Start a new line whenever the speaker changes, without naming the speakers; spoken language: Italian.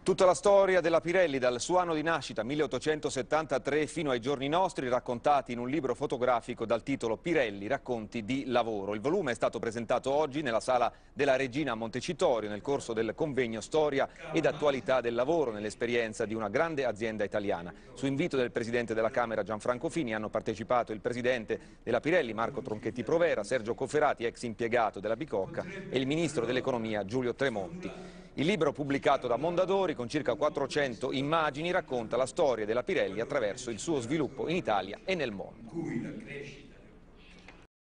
Tutta la storia della Pirelli dal suo anno di nascita, 1873, fino ai giorni nostri, raccontati in un libro fotografico dal titolo Pirelli, racconti di lavoro. Il volume è stato presentato oggi nella sala della Regina a Montecitorio nel corso del convegno Storia ed attualità del lavoro nell'esperienza di una grande azienda italiana. Su invito del Presidente della Camera Gianfranco Fini hanno partecipato il Presidente della Pirelli Marco Tronchetti Provera, Sergio Cofferati, ex impiegato della Bicocca, e il Ministro dell'Economia Giulio Tremonti. Il libro, pubblicato da Mondadori con circa 400 immagini, racconta la storia della Pirelli attraverso il suo sviluppo in Italia e nel mondo.